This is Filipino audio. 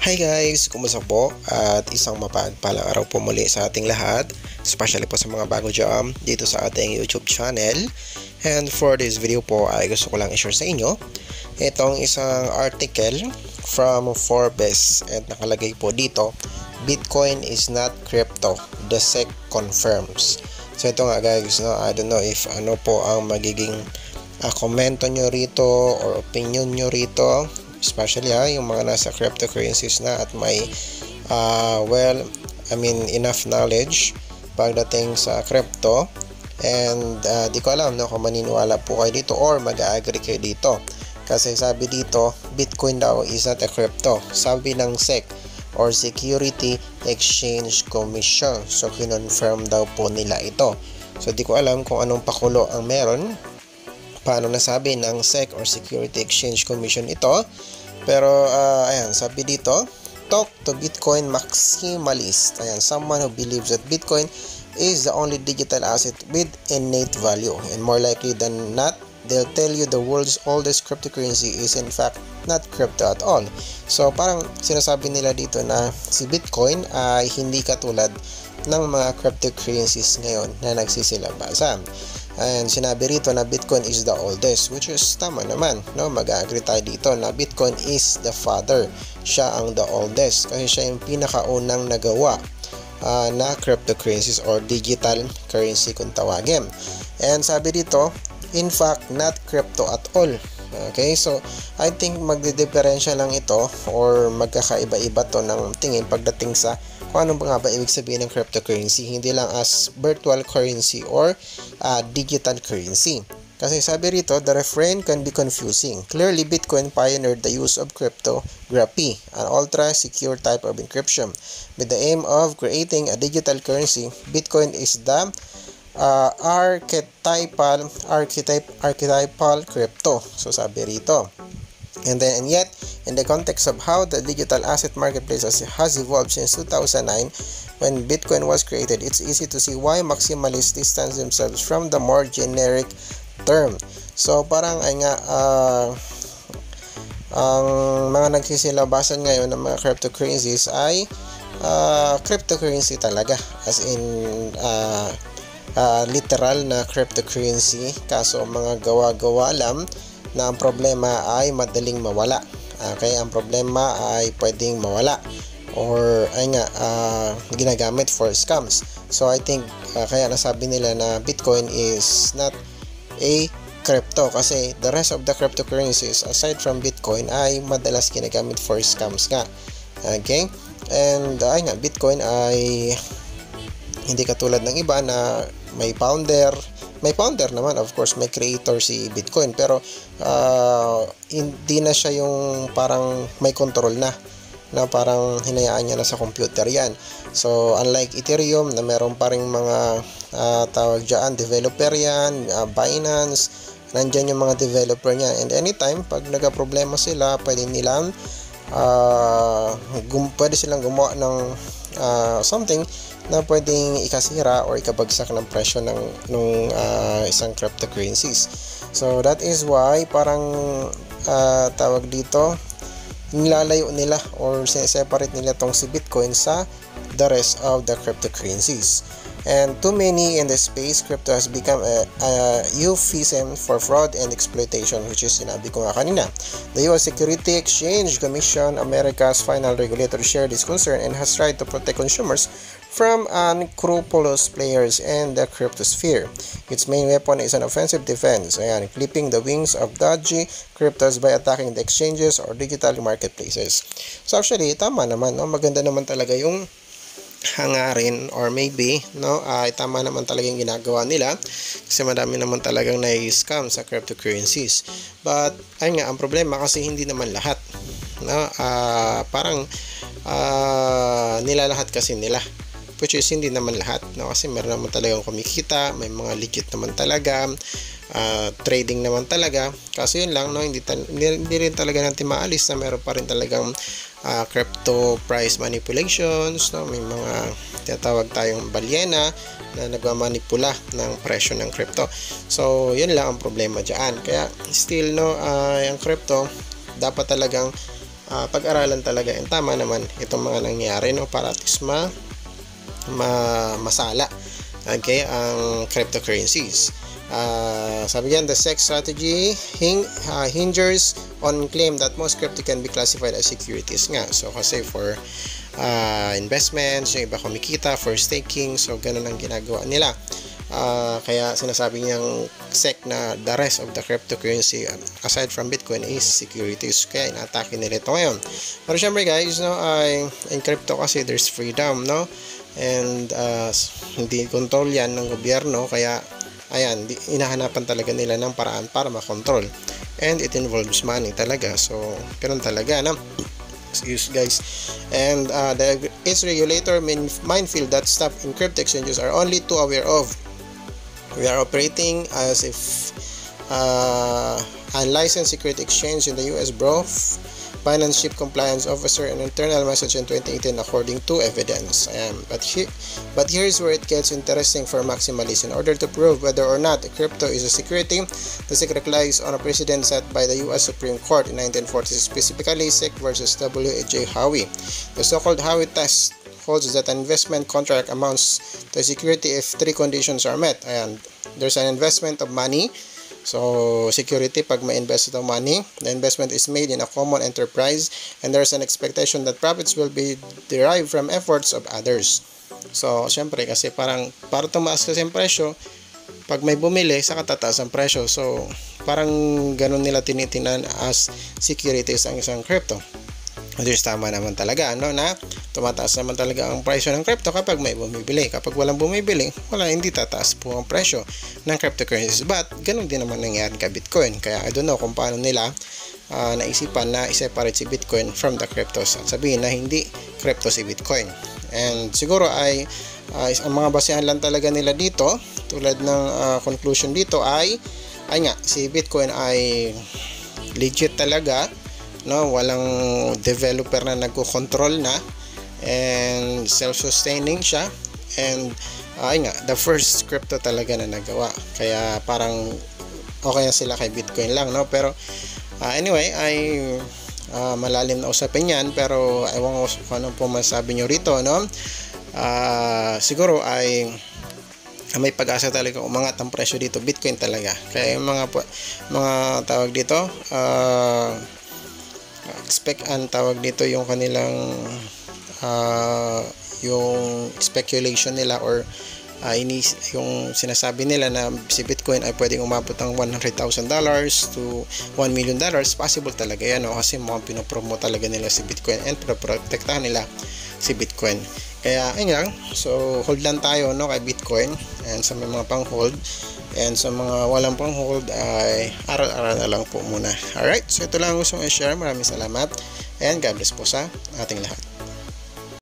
Hi guys! Kumusta po? At isang mapagpalang araw po muli sa ating lahat, especially po sa mga bago dyan dito sa ating YouTube channel. And for this video po ay gusto ko lang i-share sa inyo itong isang article from Forbes, and nakalagay po dito, Bitcoin is not crypto, the SEC confirms. So ito nga guys, no, I don't know if ano po ang magiging komento nyo rito or opinion nyo rito, especially yung mga nasa cryptocurrencies na at may enough knowledge pagdating sa crypto. And di ko alam kung maniniwala po kayo dito or mag-agree kayo dito, kasi sabi dito Bitcoin daw is not a crypto, sabi ng SEC or Security Exchange Commission. So kinonfirm daw po nila ito. So di ko alam kung anong pakulo ang meron, paano nasabi ng SEC or Security Exchange Commission ito. Pero ayan, sabi dito, talk to Bitcoin maximalist. Ayan, someone who believes that Bitcoin is the only digital asset with innate value, and more likely than not, they'll tell you the world's oldest cryptocurrency is in fact not crypto at all. So parang sinasabi nila dito na si Bitcoin ay hindi katulad ng mga cryptocurrencies ngayon na nagsisilabasan. And sinabi rito na Bitcoin is the oldest, which is tama naman, no? Mag-agree tayo dito na Bitcoin is the father. Siya ang the oldest kasi siya yung pinakaunang nagawa na cryptocurrencies or digital currency kung tawagin. And sabi dito, in fact, not crypto at all. Okay, so I think magdidiferensya lang ito or magkakaiba-iba to ng tingin pagdating sa kung ano ba nga ba ibig sabihin ng cryptocurrency, hindi lang as virtual currency or digital currency. Kasi sabi rito, the refrain can be confusing. Clearly, Bitcoin pioneered the use of cryptography, an ultra-secure type of encryption. With the aim of creating a digital currency, Bitcoin is the archetypal crypto. So sabi rito. And yet, in the context of how the digital asset marketplace has evolved since 2009, when Bitcoin was created, it's easy to see why maximalists distance themselves from the more generic term. So parang ay nga ang mga nagsisilabasan ngayon ng mga cryptocurrencies ay cryptocurrency talaga, as in literal na cryptocurrency, kaso mga gawa-gawa lang na ang problema ay madaling mawala. Okay, ang problema ay pwedeng mawala or ay nga ginagamit for scams. So I think kaya nasabi nila na Bitcoin is not a crypto, kasi the rest of the cryptocurrencies aside from Bitcoin ay madalas ginagamit for scams nga. Okay, and ay nga, Bitcoin ay hindi katulad ng iba na may founder naman, of course may creator si Bitcoin, pero hindi na siya yung parang may control na parang hinayaan niya na sa computer yan. So unlike Ethereum na meron pa ring mga tawag dyan, developer yan, Binance, nandyan yung mga developer niya, and anytime pag nagka-problema sila, pwede silang gumawa ng something na pwedeng ikasira or ikabagsak ng presyo ng isang cryptocurrencies. So that is why parang tawag dito, nilalayo nila or separate nila tong si Bitcoin sa the rest of the cryptocurrencies. And too many in the space, crypto has become a euphemism for fraud and exploitation, which is sinabi ko nga kanina. The US Security Exchange Commission, America's final regulator, shared this concern and has tried to protect consumers from unscrupulous players in the cryptosphere. Its main weapon is an offensive defense, clipping the wings of dodgy cryptos by attacking the exchanges or digital marketplaces. So actually, tama naman, no? Maganda naman talaga yung hangarin, or maybe tama naman talaga yung ginagawa nila, kasi madami naman talagang na-scam sa cryptocurrencies. But ay nga, ang problema kasi hindi naman lahat, parang nilalahat kasi nila, which is hindi naman lahat, kasi meron naman talagang kumikita, may mga legit naman talaga, trading naman talaga. Kaso yun lang, hindi rin talaga natin maalis na meron pa rin talagang crypto price manipulations, may mga tinatawag tayong balyena na nagmamanipula ng presyo ng crypto. So yun lang ang problema dyan. Kaya still yung crypto dapat talagang pag-aralan talaga. And tama naman itong mga nangyayari, no, para at least masala, okay, ang cryptocurrencies. Sabi yan, the SEC strategy hinges on claim that most crypto can be classified as securities nga. So kasi for investments, yung iba kumikita for staking, so ganun ang ginagawa nila. Kaya sinasabi niyang SEC na the rest of the cryptocurrency aside from Bitcoin is securities, kaya inatake nila ito ngayon. Pero syempre guys, no, in crypto kasi there's freedom, no, and hindi control yan ng gobyerno, kaya ayan, inahanapan talaga nila ng paraan para makontrol, and it involves money talaga. So ganun talaga, no? Excuse guys. And its regulator minefield that staff in crypto exchanges are only too aware of. We are operating as if unlicensed security exchange in the US, bro. Binance Chief Compliance Officer an internal message in 2018 according to evidence. But here's where it gets interesting for maximalists. In order to prove whether or not crypto is a security, the SEC relies on a precedent set by the US Supreme Court in 1940, specifically SEC versus W.J. Howey. The so-called Howey test holds that an investment contract amounts to security if three conditions are met. And there's an investment of money. So, security, pag may invest ito money, the investment is made in a common enterprise, and there's an expectation that profits will be derived from efforts of others. So, syempre, kasi para tumaas kasi ang presyo, pag may bumili, saka tataas ang presyo. So, parang ganun nila tinitinan as securities ang isang crypto. Which is tama naman talaga, no, na tumataas naman talaga ang presyo ng crypto kapag may bumibili. Kapag walang bumibili, hindi tataas po ang presyo ng cryptocurrencies. But ganun din naman nangyari kay Bitcoin. Kaya I don't know kung paano nila naisipan na i-separate si Bitcoin from the cryptos at sabihin na hindi crypto si Bitcoin. And siguro ay ang mga basehan lang talaga nila dito, tulad ng conclusion dito ay nga, si Bitcoin ay legit talaga, no, walang developer na nagko-control na, and self-sustaining siya, and the first crypto talaga na nagawa. Kaya parang okay na sila kay Bitcoin lang, no. Pero anyway, ay malalim na usapin yan, pero ewan ko kung ano po masabi nyo rito, no. Siguro ay may pag-asa talaga umangat ang presyo dito, Bitcoin talaga. Kaya yung mga tawag dito, expect ang tawag dito yung kanilang yung speculation nila, or yung sinasabi nila na si Bitcoin ay pwedeng umabot ng $100,000 to $1 million, possible talaga yan, no? Kasi mga pinopromote talaga nila si Bitcoin and protektahan nila si Bitcoin. Kaya ayun lang, so hold lang tayo, no, kay Bitcoin, and sa may mga pang hold, and sa mga walang pang hold ay aral-aral na lang po muna. Alright, so ito lang ang gusto kong i-share. Maraming salamat, and God bless po sa ating lahat.